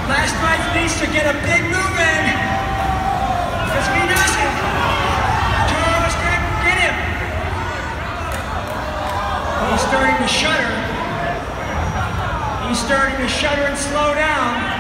Last fight needs to get a big move in. Because if he doesn't, Charles can get him. He's starting to shudder. He's starting to shudder and slow down.